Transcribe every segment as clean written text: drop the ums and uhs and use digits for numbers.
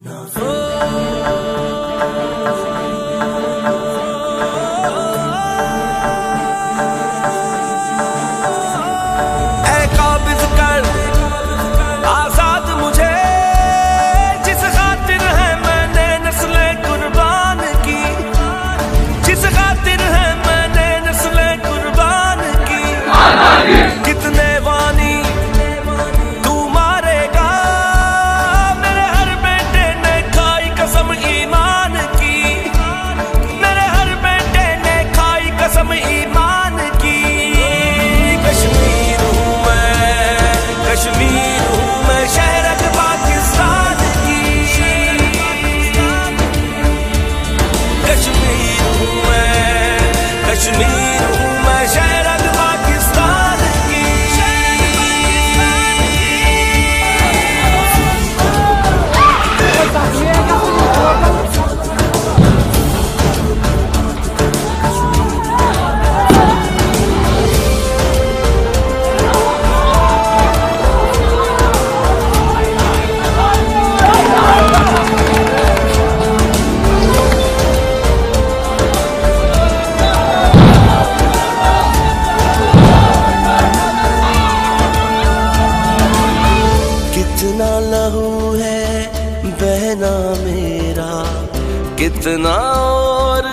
कितना लहू है बहना मेरा, कितना और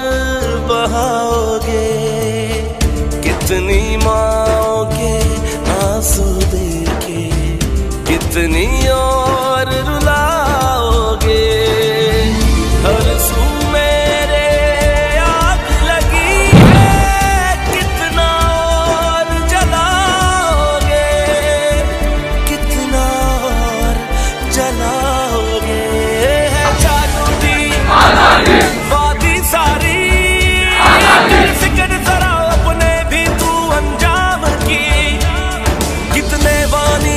बहाओगे, कितनी माँओं के आंसू देके कितनी और रुलाओगे। हर सू मेरे आग लगी है, कितना और जलाओगे, कितना और जलाओगे। है जागती वादी सारी, फिक्र जरा अपने भी तू अंजाम की। कितने वानी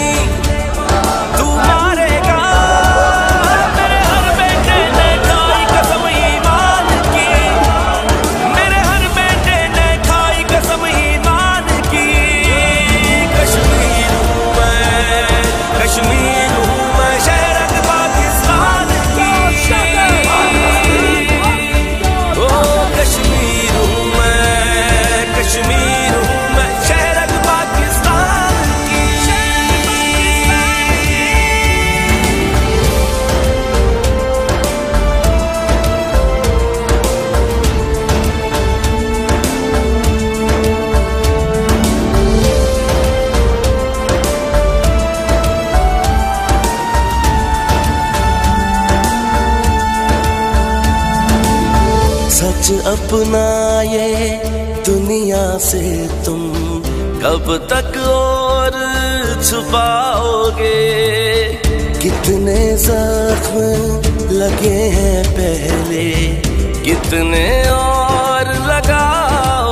तू मारेगा, मेरे हर बेटे ने खाई कसम ईमान की, मेरे हर बेटे ने खाई कसम ईमान की। कश्मीर हूँ मैं, कश्मीर हूँ मैं, शहर पाकिस्तान की। ओ कश्मीर हूँ मैं, कश्मीर हूँ मैं, शहर पाकिस्तान की। सच अपना ये दुनिया से तुम कब तक और छुपाओगे। कितने जख्म लगे हैं पहले, कितने और लगाओगे।